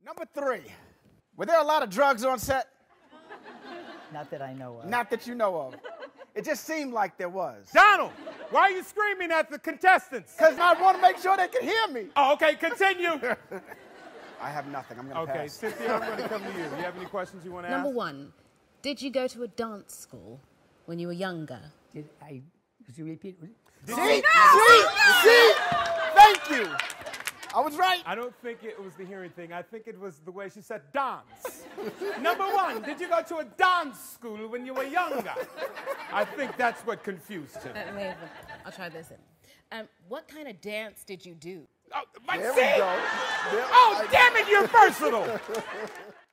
Number 3. Were there a lot of drugs on set? Not that I know of. Not that you know of. It just seemed like there was. Donald, why are you screaming at the contestants? Because I want to make sure they can hear me. Oh, okay, continue. I have nothing. I'm going to pass. Okay, Cynthia, I'm going to come to you. Do you have any questions you want to ask? Number 1, did you go to a dance school when you were younger? Could you repeat? See? See? Thank you. I was right. I don't think it was the hearing thing. I think it was the way she said dance. Number 1, did you go to a dance school when you were younger? I think that's what confused him. I'll try this. What kind of dance did you do? Oh, There we go. Oh, damn it, you're versatile.